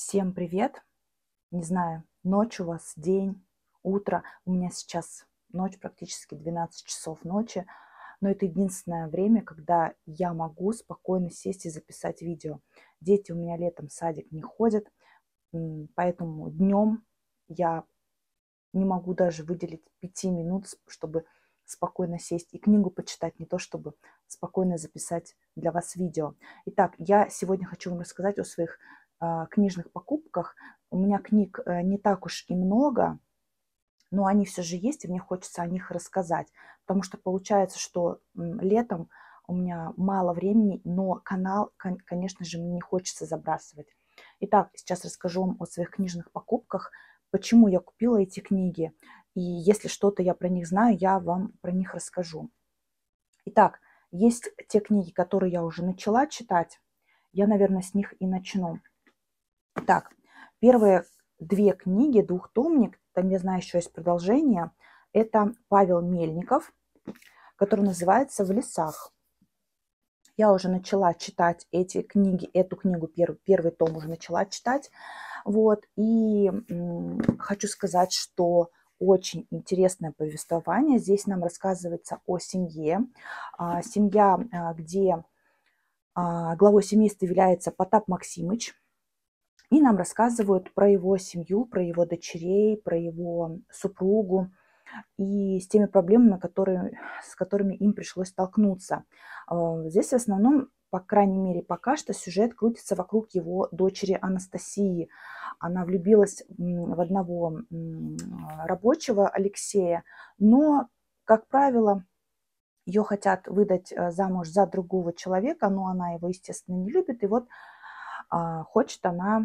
Всем привет! Не знаю, ночь у вас, день, утро. У меня сейчас ночь, практически 12 часов ночи. Но это единственное время, когда я могу спокойно сесть и записать видео. Дети у меня летом в садик не ходят, поэтому днем я не могу даже выделить 5 минут, чтобы спокойно сесть и книгу почитать, не то чтобы спокойно записать для вас видео. Итак, я сегодня хочу вам рассказать о своих книжных покупках. У меня книг не так уж и много, но они все же есть, и мне хочется о них рассказать. Потому что получается, что летом у меня мало времени, но канал, конечно же, мне не хочется забрасывать. Итак, сейчас расскажу вам о своих книжных покупках, почему я купила эти книги. И если что-то я про них знаю, я вам про них расскажу. Итак, есть те книги, которые я уже начала читать. Я, наверное, с них и начну. Так, первые две книги, двухтомник, там я знаю, еще есть продолжение, это Павел Мельников, который называется «В лесах». Я уже начала читать эти книги, эту книгу, первый том уже начала читать. Вот, и хочу сказать, что очень интересное повествование. Здесь нам рассказывается о семье. Семья, где главой семейства является Потап Максимыч. И нам рассказывают про его семью, про его дочерей, про его супругу и с теми проблемами, с которыми им пришлось столкнуться. Здесь в основном, по крайней мере, пока что сюжет крутится вокруг его дочери Анастасии. Она влюбилась в одного рабочего Алексея, но, как правило, ее хотят выдать замуж за другого человека, но она его, естественно, не любит. И вот хочет она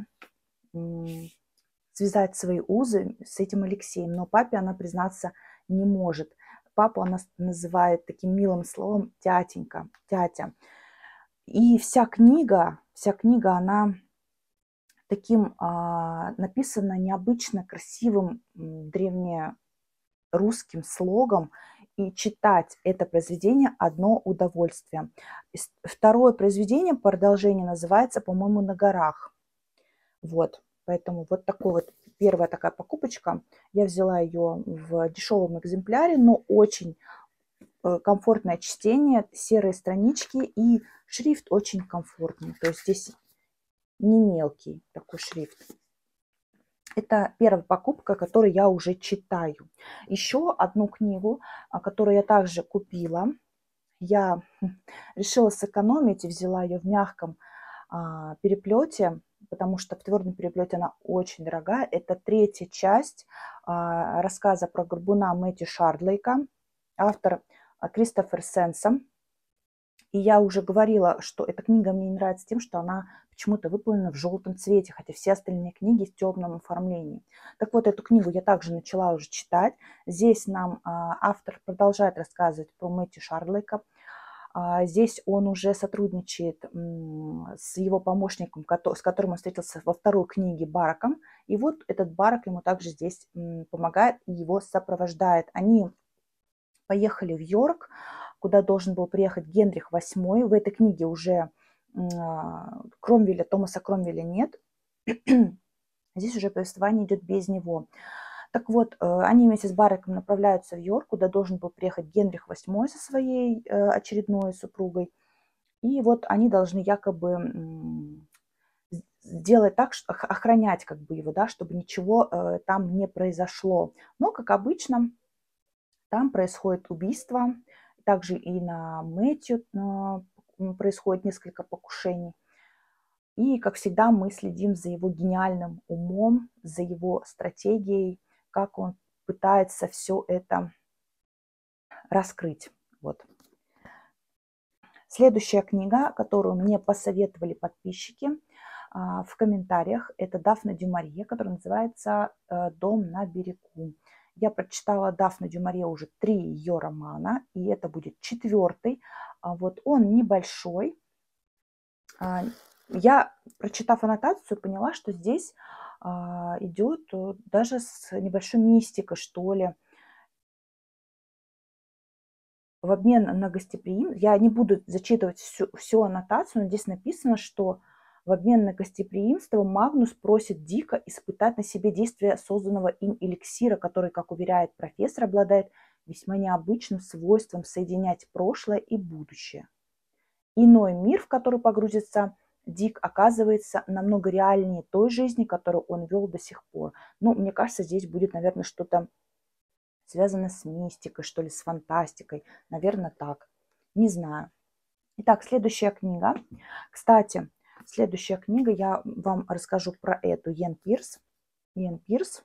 связать свои узы с этим Алексеем, но папе она признаться не может. Папу она называет таким милым словом тятенька, тятя. И вся книга, она таким написана необычно красивым древнерусским слогом, и читать это произведение одно удовольствие. Второе произведение, продолжение, называется, по-моему, «На горах». Вот, поэтому вот такой вот первая такая покупочка. Я взяла ее в дешевом экземпляре, но очень комфортное чтение, серые странички и шрифт очень комфортный. То есть здесь не мелкий такой шрифт. Это первая покупка, которую я уже читаю. Еще одну книгу, которую я также купила, я решила сэкономить и взяла ее в мягком переплете, потому что в твердом переплете она очень дорогая. Это третья часть рассказа про горбуна Мэтью Шардлейка, автор Кристофер Сенсом. И я уже говорила, что эта книга мне не нравится тем, что она почему-то выполнена в желтом цвете, хотя все остальные книги в темном оформлении. Так вот, эту книгу я также начала уже читать. Здесь нам автор продолжает рассказывать про Мэтью Шардлейка. Здесь он уже сотрудничает с его помощником, с которым он встретился во второй книге, Бараком. И вот этот Барак ему также здесь помогает и его сопровождает. Они поехали в Йорк, куда должен был приехать Генрих VIII. В этой книге уже Кромвеля, Томаса Кромвеля нет. Здесь уже повествование идет без него. Так вот, они вместе с Бараком направляются в Йорк, куда должен был приехать Генрих VIII со своей очередной супругой. И вот они должны якобы сделать так, охранять как бы его, да, чтобы ничего там не произошло. Но, как обычно, там происходит убийство. Также и на Мэтью происходит несколько покушений. И, как всегда, мы следим за его гениальным умом, за его стратегией, как он пытается все это раскрыть. Вот. Следующая книга, которую мне посоветовали подписчики в комментариях, это Дафна Дю-Марье, которая называется «Дом на берегу». Я прочитала Дафну Дю-Марье уже 3 ее романа, и это будет 4-й. Вот он небольшой. Я, прочитав аннотацию, поняла, что здесь идет даже с небольшой мистикой, что ли. В обмен на гостеприимство, я не буду зачитывать всю аннотацию, но здесь написано, что В обмен на гостеприимство Магнус просит Дика испытать на себе действие созданного им эликсира, который, как уверяет профессор, обладает весьма необычным свойством соединять прошлое и будущее. Иной мир, в который погрузится Дик, оказывается намного реальнее той жизни, которую он вел до сих пор. Ну, мне кажется, здесь будет, наверное, что-то связанное с мистикой, что ли, с фантастикой. Наверное, так. Не знаю. Итак, следующая книга. Кстати, следующая книга, я вам расскажу про эту, Йен Пирс. Йен Пирс.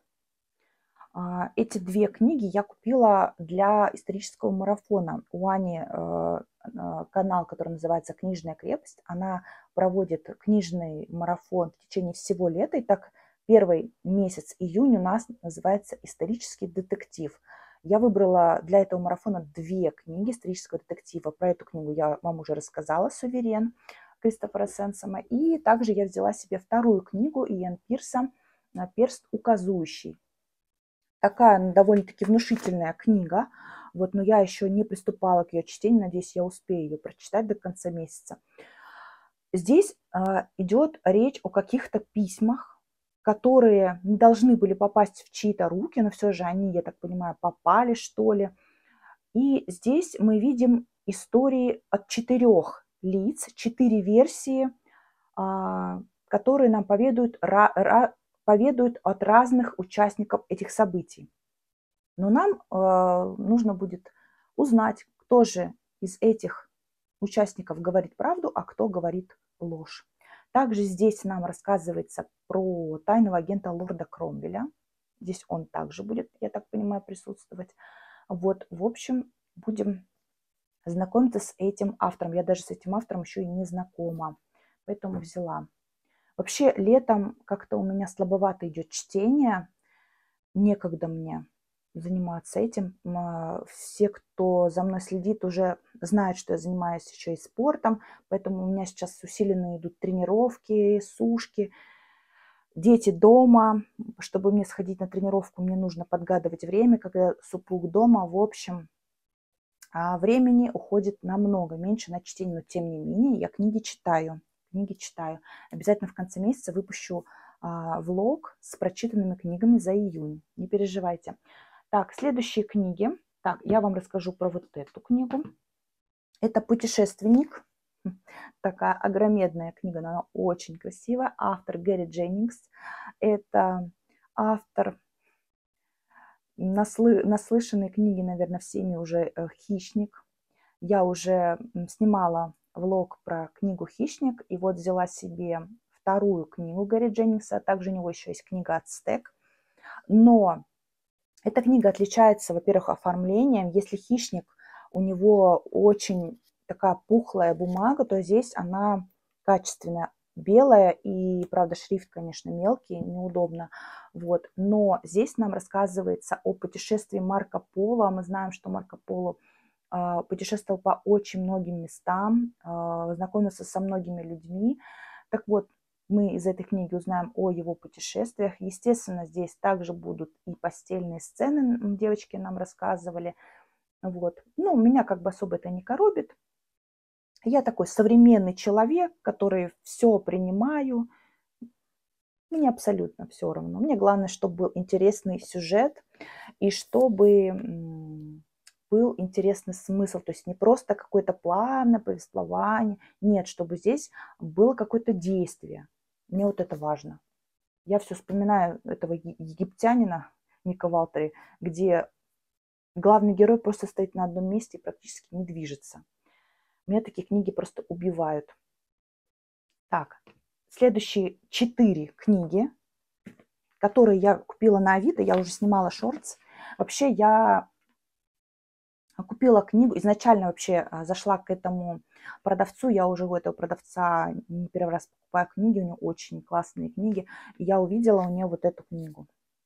Эти две книги я купила для исторического марафона. У Ани канал, который называется «Книжная крепость». Она проводит книжный марафон в течение всего лета. И так, первый месяц июнь у нас называется «Исторический детектив». Я выбрала для этого марафона две книги исторического детектива. Про эту книгу я вам уже рассказала, «Суверен» Кристофера Сенсома. И также я взяла себе вторую книгу Йен Пирса «Перст указующий». Такая довольно-таки внушительная книга. Вот, но я еще не приступала к ее чтению. Надеюсь, я успею ее прочитать до конца месяца. Здесь идет речь о каких-то письмах, которые не должны были попасть в чьи-то руки, но все же они, я так понимаю, попали, что ли. И здесь мы видим истории от 4 лиц, 4 версии, которые нам поведают от разных участников этих событий. Но нам нужно будет узнать, кто же из этих участников говорит правду, а кто говорит ложь. Также здесь нам рассказывается про тайного агента лорда Кромвеля. Здесь он также будет, я так понимаю, присутствовать. Вот, в общем, будем знакомиться с этим автором. Я даже с этим автором еще и не знакома, поэтому взяла. Вообще, летом как-то у меня слабовато идет чтение. Некогда мне заниматься этим. Все, кто за мной следит, уже знают, что я занимаюсь еще и спортом. Поэтому у меня сейчас усиленно идут тренировки, сушки. Дети дома. Чтобы мне сходить на тренировку, мне нужно подгадывать время, когда супруг дома. В общем, времени уходит намного меньше на чтение. Но тем не менее, я книги читаю. Обязательно в конце месяца выпущу влог с прочитанными книгами за июнь. Не переживайте. Так, следующие книги. Так, я вам расскажу про вот эту книгу. Это «Путешественник». Такая огромедная книга, но она очень красивая. Автор Гэри Дженнингс. Это автор наслышанной книги, наверное, всеми уже «Хищник». Я уже снимала влог про книгу «Хищник», и вот взяла себе вторую книгу Гэри Дженнингса, также у него еще есть книга «Ацтек». Но эта книга отличается, во-первых, оформлением. Если «Хищник», у него очень такая пухлая бумага, то здесь она качественная, белая, и, правда, шрифт, конечно, мелкий, неудобно. Вот. Но здесь нам рассказывается о путешествии Марко Поло. Мы знаем, что Марко Поло путешествовал по очень многим местам, знакомился со многими людьми. Так вот, мы из этой книги узнаем о его путешествиях. Естественно, здесь также будут и постельные сцены, девочки нам рассказывали. Вот. Ну, меня как бы особо это не коробит. Я такой современный человек, который все принимаю. Мне абсолютно все равно. Мне главное, чтобы был интересный сюжет и чтобы был интересный смысл. То есть не просто какое-то плавное повествование. Нет, чтобы здесь было какое-то действие. Мне вот это важно. Я все вспоминаю этого египтянина Ника Валтери, где главный герой просто стоит на одном месте и практически не движется. Меня такие книги просто убивают. Так, следующие 4 книги, которые я купила на Авито, я уже снимала шортс. Вообще я купила книгу, изначально вообще зашла к этому продавцу, я уже у этого продавца не первый раз покупаю книги, у него очень классные книги, и я увидела у нее вот эту книгу.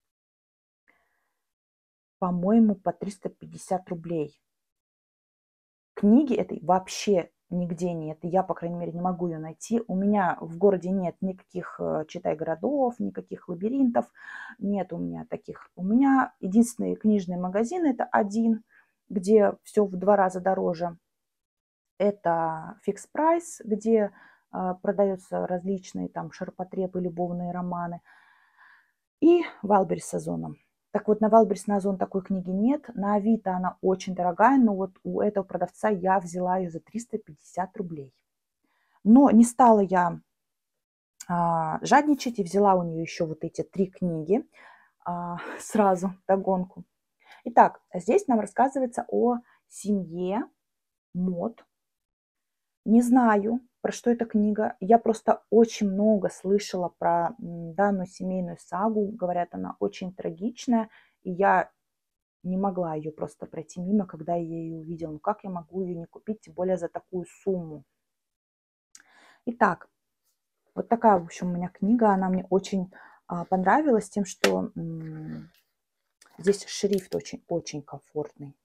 По-моему, по 350 рублей. Книги этой вообще нигде нет. Я, по крайней мере, не могу ее найти. У меня в городе нет никаких, читай, городов, никаких лабиринтов. Нет у меня таких. У меня единственный книжный магазин – это один, где все в 2 раза дороже. Это Fix Price, где продаются различные там ширпотребы, любовные романы. И Вайлдберрис с Озоном. Так вот, на Вайлдберрис на Озон такой книги нет. На Авито она очень дорогая, но вот у этого продавца я взяла ее за 350 рублей. Но не стала я жадничать и взяла у нее еще вот эти 3 книги сразу вдогонку. Итак, здесь нам рассказывается о семье Мод. Не знаю, про что эта книга. Я просто очень много слышала про данную семейную сагу. Говорят, она очень трагичная, и я не могла ее просто пройти мимо, когда я ее увидела. Ну как я могу ее не купить, тем более за такую сумму? Итак, вот такая, в общем, у меня книга. Она мне очень понравилась тем, что здесь шрифт очень комфортный.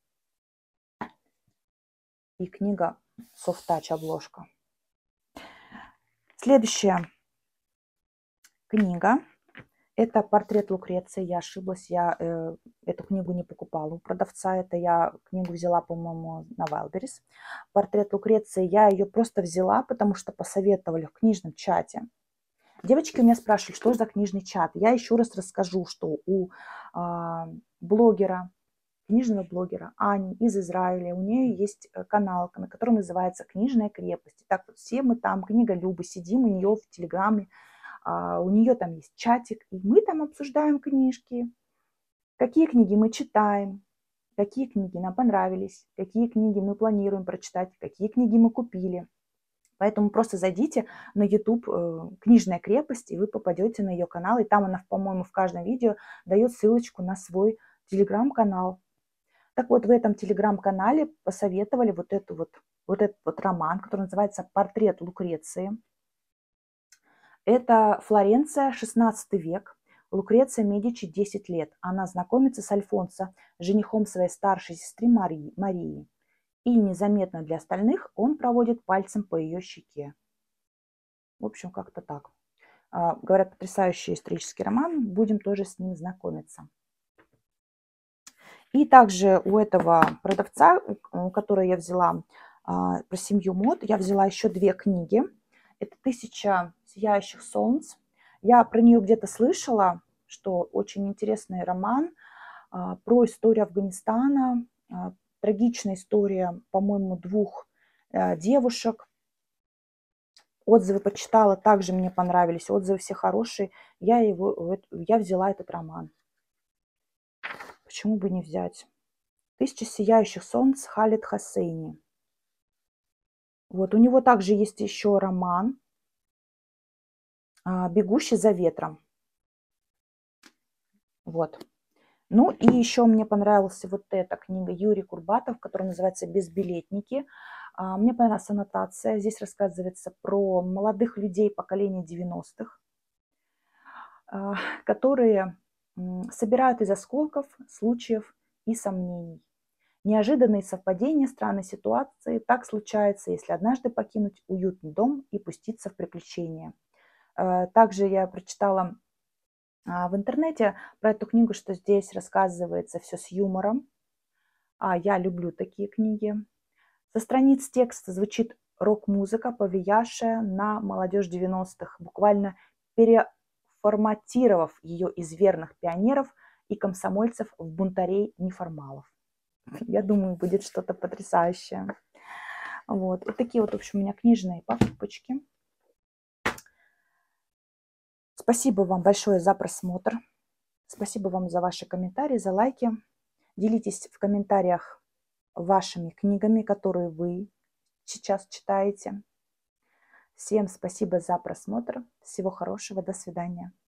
И книга Soft Touch обложка. Следующая книга – это «Портрет Лукреции». Я ошиблась, я эту книгу не покупала у продавца. Это я книгу взяла, по-моему, на Вайлдберрис. «Портрет Лукреции» я ее просто взяла, потому что посоветовали в книжном чате. Девочки у меня спрашивали, что за книжный чат. Я еще раз расскажу, что у блогера, книжного блогера Ани из Израиля, у нее есть канал, на котором называется «Книжная крепость». Так вот, все мы там, книголюбы, сидим у нее в Телеграме, у нее там есть чатик, и мы там обсуждаем книжки, какие книги мы читаем, какие книги нам понравились, какие книги мы планируем прочитать, какие книги мы купили. Поэтому просто зайдите на YouTube «Книжная крепость», и вы попадете на ее канал. И там она, по-моему, в каждом видео дает ссылочку на свой телеграм-канал. Так вот, в этом телеграм-канале посоветовали вот этот роман, который называется «Портрет Лукреции». Это Флоренция, 16 век. Лукреция Медичи 10 лет. Она знакомится с Альфонсо, женихом своей старшей сестры Марии. И незаметно для остальных он проводит пальцем по ее щеке. В общем, как-то так. Говорят, потрясающий исторический роман. Будем тоже с ним знакомиться. И также у этого продавца, у которой я взяла про семью Мод, я взяла еще 2 книги. Это «1000 сияющих солнц». Я про нее где-то слышала, что очень интересный роман про историю Афганистана. Трагичная история, по-моему, 2 девушек. Отзывы почитала, также мне понравились. Отзывы все хорошие. Я взяла этот роман. Почему бы не взять? «1000 сияющих солнц» Халид Хоссейни. Вот, у него также есть еще роман «Бегущий за ветром». Вот. Ну и еще мне понравилась вот эта книга Юрий Курбатов, которая называется «Безбилетники». Мне понравилась аннотация. Здесь рассказывается про молодых людей поколения 90-х, которые собирают из осколков, случаев и сомнений. Неожиданные совпадения, странные ситуации. Так случается, если однажды покинуть уютный дом и пуститься в приключения. Также я прочитала в интернете про эту книгу, что здесь рассказывается все с юмором. Я люблю такие книги. Со страниц текста звучит рок-музыка, повлиявшая на молодежь 90-х, буквально переформатировав ее из верных пионеров и комсомольцев в бунтарей-неформалов. Я думаю, будет что-то потрясающее. Вот. И такие вот, в общем, у меня книжные покупочки. Спасибо вам большое за просмотр. Спасибо вам за ваши комментарии, за лайки. Делитесь в комментариях вашими книгами, которые вы сейчас читаете. Всем спасибо за просмотр. Всего хорошего. До свидания.